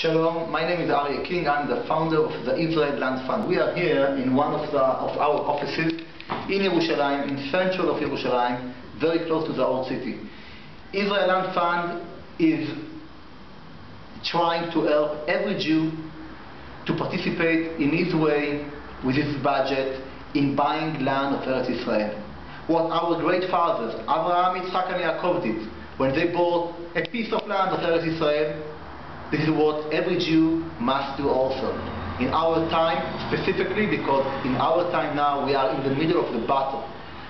Shalom, my name is Arieh King. I'm the founder of the Israel Land Fund. We are here in one of our offices in Yerushalayim, in central of Yerushalayim, very close to the old city. Israel Land Fund is trying to help every Jew to participate in his way, with his budget, in buying land of Eretz Israel. What our great fathers, Abraham, Yitzchak and Yaakov did, when they bought a piece of land of Eretz Israel, this is what every Jew must do also. In our time, specifically, because in our time now we are in the middle of the battle.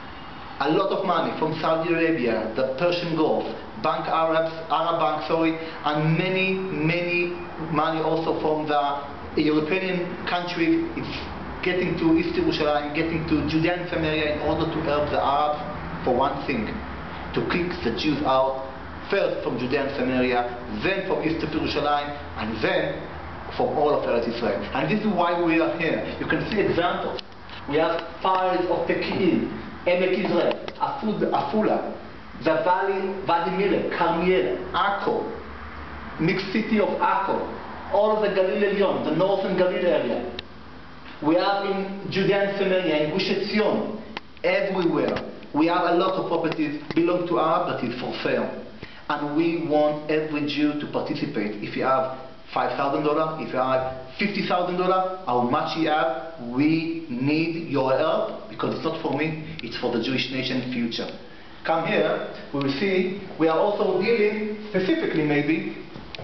A lot of money from Saudi Arabia, the Persian Gulf, Arab Bank, and many money also from the European countries. It's getting to East Yerushalayim, getting to Judea and Samaria in order to help the Arabs for one thing, to kick the Jews out. First from Judea and Samaria, then from East of Yerushalayim, and then from all of Eretz Israel. And this is why we are here. You can see examples. We have fires of Teki'il, Emek Israel, Afula, the Vadi Miller, Carmiel, Akko, mixed city of Akko, all of the Galil Elyon, the northern Galil area. We have in Judea and Samaria, in Gush Etzion, everywhere. We have a lot of properties belong to Arab that is for sale. And we want every Jew to participate. If you have $5,000, if you have $50,000, how much you have, we need your help, because it's not for me, it's for the Jewish nation future. Come here, we will see, we are also dealing, specifically maybe,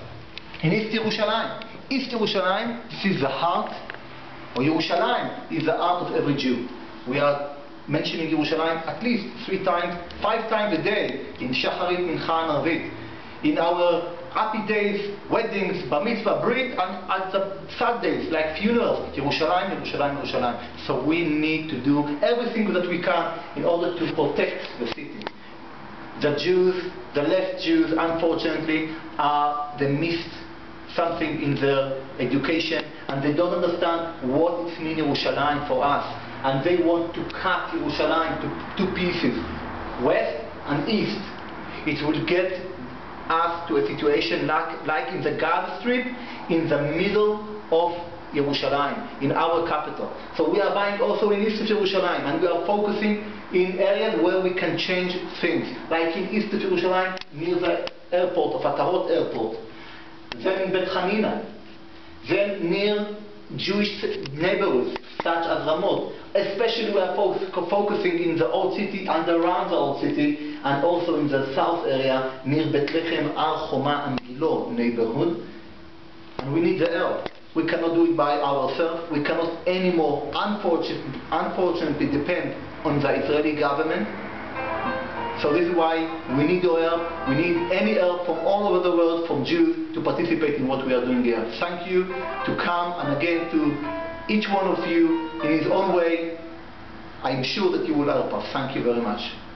in East Yerushalayim. East Yerushalayim, this is the heart, or Yerushalayim is the heart of every Jew. We are mentioning Yerushalayim at least 5 times a day, in Shacharit, Mincha and Arvit. In our happy days, weddings, bar mitzvah, brit, and at the sad days, like funerals, Yerushalayim, Yerushalayim, Yerushalayim. So we need to do everything that we can in order to protect the city. The Jews, the less Jews, unfortunately, they missed something in their education, and they don't understand what it means Yerushalayim for us. And they want to cut Yerushalayim to 2 pieces, west and east. It will get us to a situation like in the Gaza Strip, in the middle of Yerushalayim, in our capital. So we are buying also in east of Yerushalayim, and we are focusing in areas where we can change things, like in east of Yerushalayim, near the airport of Atarot Airport, then in Bet Hanina, then near Jewish neighborhoods such as Ramot. Especially we are focusing in the old city and around the old city, and also in the south area near Bethlehem, Ar Choma and Gilo neighborhood. And we need the help. We cannot do it by ourselves. We cannot anymore, unfortunately, depend on the Israeli government. So this is why we need your help. We need any help from all over the world, from Jews, to participate in what we are doing here. Thank you to come, and again to each one of you in his own way. I am sure that you will help us. Thank you very much.